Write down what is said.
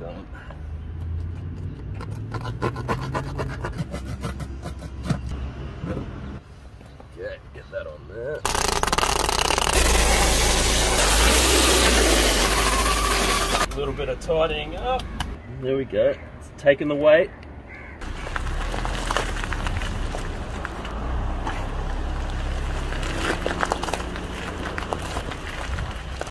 on. Okay, get that on there. A little bit of tidying up. There we go. It's taking the weight